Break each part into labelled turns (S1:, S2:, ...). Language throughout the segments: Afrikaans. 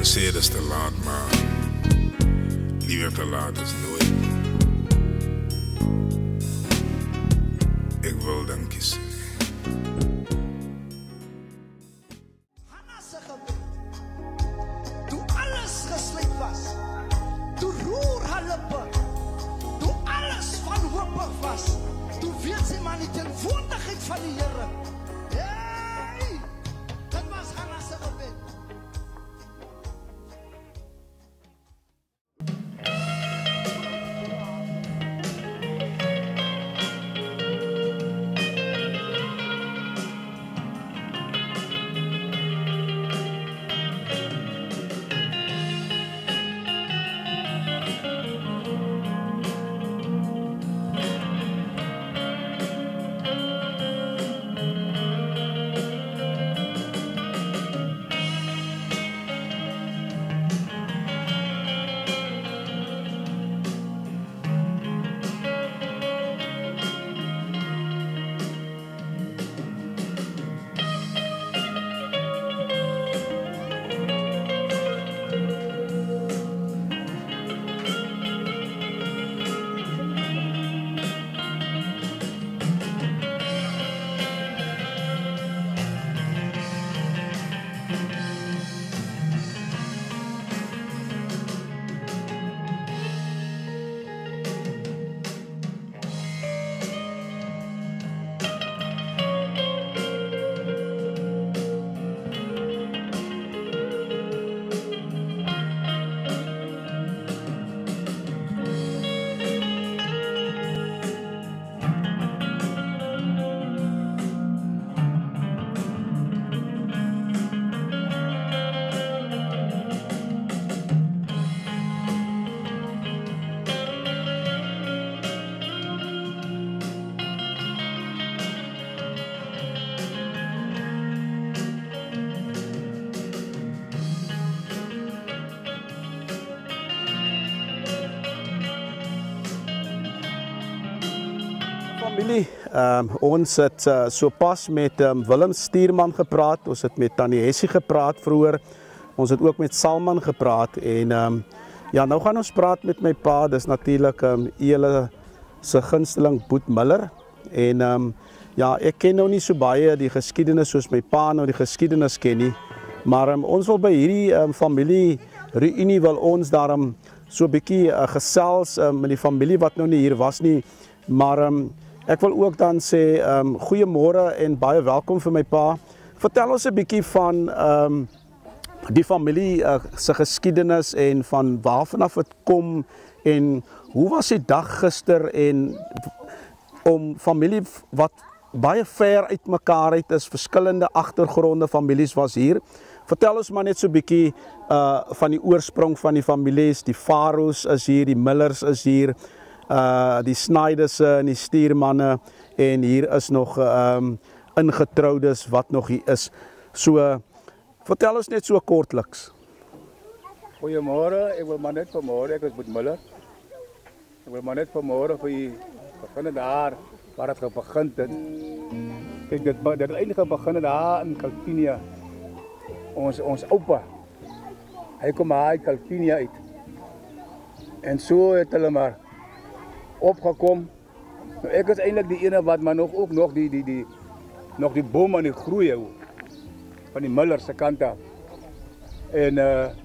S1: Men sê dit is te laat, maar liever te laat is nooit. Ek wil dankie sê.
S2: Hanna se gebed, toe alles gesluit was, toe roer haar lippe, toe alles wanhopig was, toe weet sy maar die teenwoordigheid van die Here. Hey, dit was Hanna se gebed.
S3: Familie, ons het so pas met Willem Stuurman gepraat, ons het met Tannie Hessie gepraat vroeër, ons het ook met Salman gepraat en ja, nou gaan ons praat met my pa, dis natuurlik julle se gunsteling Boet Miller en ja, ek ken nou nie so baie die geskiedenis soos my pa nou die geskiedenis ken nie, maar ons wil by hierdie familie reunie wil ons daarom so 'n bietjie gesels met die familie wat nou nie hier was nie, maar ek wil ook dan sê, goeiemôre en baie welkom vir my pa. Vertel ons 'n bietjie van die familie se geskiedenis en van waar vanaf dit kom en hoe was die dag gister en om familie wat baie ver uit mekaar uit is, verskillende agtergronde families was hier. Vertel ons maar net so 'n bietjie van die oorsprong van die families, die Faroes is hier, die Millers is hier, die Snyderse en die Stuurmanne en hier is nog ingetroudes wat nog hier is. So, vertel ons net so kortliks.
S4: Goeiemôre, ek wil maar net vanmôre, ek is Boet Miller. Ek wil maar net vanmôre vir die beginne daar waar het begin het. Kijk, dit eintlik begin daar in Kalpinia. Ons oupa, hy kom uit Kalpinia uit. En so het hulle maar opgekom. Nou, ek is eintlik die ene wat maar nog die boom aan die groei hou van die Miller se kant af. En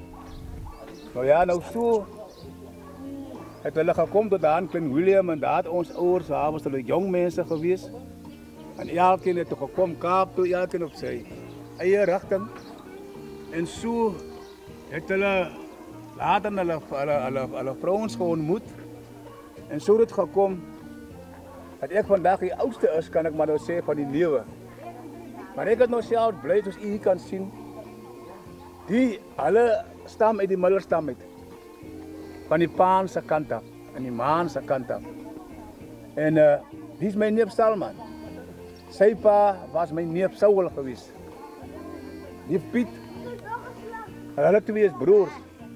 S4: nou ja, nou so het hulle gekom tot aan Klein Willem en daar het ons ouers, daar was hulle jong mense gewees. En elkeen het toe gekom Kaap toe, elkeen op sy eie rigting. En so het hulle later hulle vrouens geontmoet. En so het gekom dat ek vandag die oudste is, kan ek maar nou sê, van die lewe. Maar ek het nou self bly, soos u kan sien, die hulle stam uit die Miller stam uit. Van die Paan se kant af en die Maan se kant af. En die is my neef Salman. Sy pa was my neef Saul gewees. Neef Piet. Hulle twee is broers.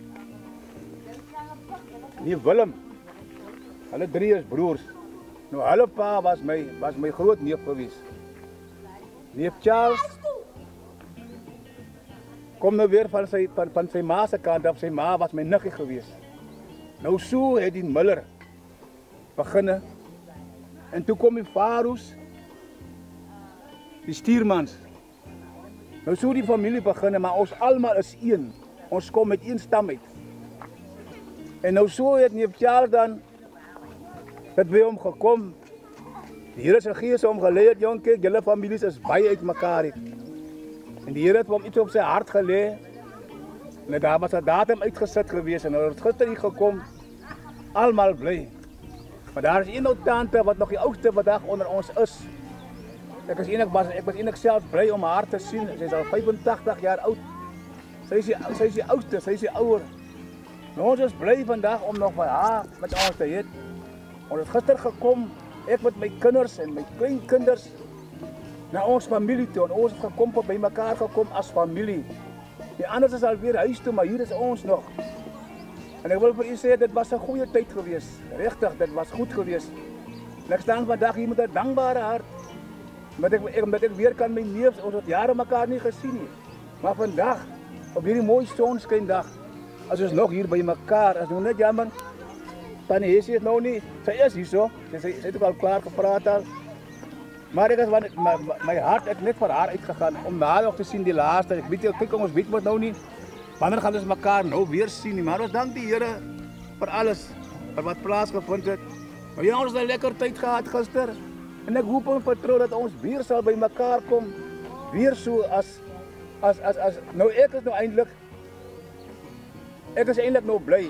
S4: Neef Willem. Hulle drie is broers. Nou hulle pa was my groot neef gewees. Neef Charles. kom nou weer van sy ma se kant af. Sy ma was my niggie gewees. Nou so het die Miller beginne. En toe kom die Faroes, die Stuurmans. Nou so die familie beginne, maar ons almal is een. Ons kom met een stam uit. En nou so het neef Charles dan dit by hom gekom. Die Here se gees hom gelei het, jong, kyk, julle families is baie uit mekaar het. En die Here het hom iets op sy hart gelê. En daar was 'n datum uitgesit gewees en hulle het gister hier gekom. Almal bly. Maar daar is een ou tante wat nog die oudste vandag onder ons is. Ek was eintlik self bly om haar te sien. Sy is al 85 jaar oud. Sy is die oudste, sy is die ouer. Nou ons is bly vandag om nog vir haar met ons te hê. Ons het gister gekom, ek met my kinders en my kleinkinders, na ons familie toe. En ons het gekom by mekaar gekom as familie. Die anders is alweer huis toe, maar hier is ons nog. En ek wil vir u sê, dit was 'n goeie tyd gewees. Regtig, dit was goed gewees. En ek staan vandag hier met 'n dankbare hart. Omdat ek weer kan my neefs, ons het jare mekaar nie gesien nie. Maar vandag, op hierdie mooi sonskyndag, as ons nog hier by mekaar, as nou net jammer, Tannie Hessie is nou nie, sy is hier so, sy het ook al klaar gepraat al. Maar ek is, my hart het net vir haar uitgegaan, om haar nog te sien die laaste. Ek weet, kyk, ons weet wat nou nie, wanneer gaan ons mekaar nou weer sien nie, maar ons dank die Here vir alles, vir wat plaasgevind het. Maar ja, ons het 'n lekker tyd gehad gister, en ek hoop en vertrou dat ons weer sal by mekaar kom, weer so as nou ek is eintlik nou bly,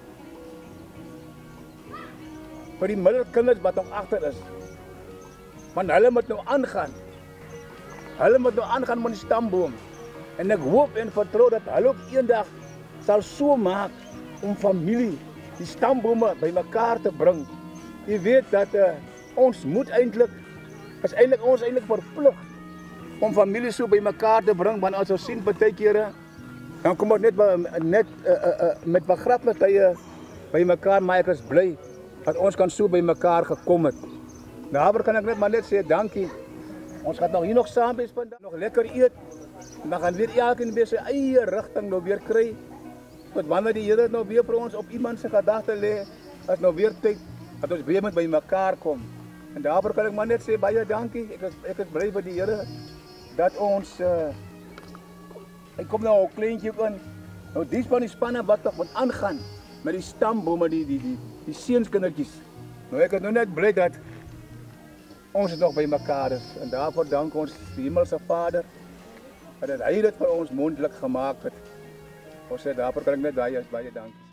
S4: vir die middelkinders wat nog agter is. Want hulle moet nou aangaan. Hulle moet nou aangaan met die stamboom. En ek hoop en vertrou dat hulle ook eendag sal so maak om familie, die stambome by mekaar te bring. Jy weet dat ons moet eintlik verplig om familie so by mekaar te bring, want as ons sien baie kere, dan kom ons net met begrafnistye by mekaar, maar ek is bly dat ons kan so by mekaar gekom het. Daaroor kan ek net sê dankie. Ons gaan nog hier nog saam wees vandag, nog lekker eet. En dan gaan weer elkeen weer sy eie rigting nou weer kry. Want wanneer die Here nou weer vir ons op iemand se gedagte lê, is nou weer tyd dat ons weer moet by mekaar kom. En daaroor kan ek maar net sê baie dankie. Ek is bly vir die Here dat ons ek kom nou 'n kleintjie in. Nou dis van die spanne wat nog moet aangaan met die stambome, die seunskindertjies. Nou ek is nou net bly dat ons nog by mekaar is. En daarvoor dank ons die Hemelse Vader dat hy dit vir ons moontlik gemaak het. Ons sê daarvoor kan ek net baie dankie.